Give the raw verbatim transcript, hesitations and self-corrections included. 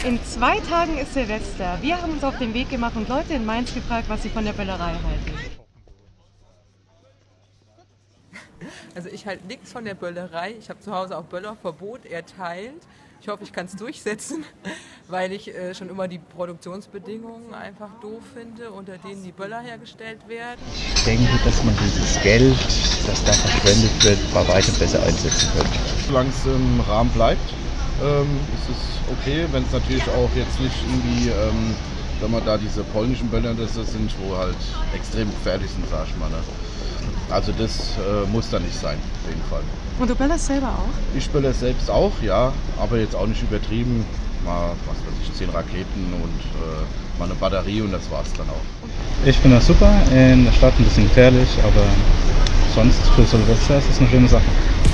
In zwei Tagen ist Silvester. Wir haben uns auf den Weg gemacht und Leute in Mainz gefragt, was sie von der Böllerei halten. Also ich halte nichts von der Böllerei. Ich habe zu Hause auch Böllerverbot erteilt. Ich hoffe, ich kann es durchsetzen, weil ich äh, schon immer die Produktionsbedingungen einfach doof finde, unter denen die Böller hergestellt werden. Ich denke, dass man dieses Geld, das da verschwendet wird, bei weitem besser einsetzen könnte. Solange es im Rahmen bleibt, ähm, ist es okay. Wenn es natürlich auch jetzt nicht irgendwie, ähm, wenn man da diese polnischen Böller das sind, wo halt extrem gefährlich sind, sag ich mal. Ne? Also das äh, muss da nicht sein, auf jeden Fall. Und du böllerst selber auch? Ich böller selbst auch, ja, aber jetzt auch nicht übertrieben. Mal, was weiß ich, zehn Raketen und äh, mal eine Batterie und das war's dann auch. Ich finde das super, in der Stadt ein bisschen gefährlich, aber sonst für Silvester ist es eine schöne Sache.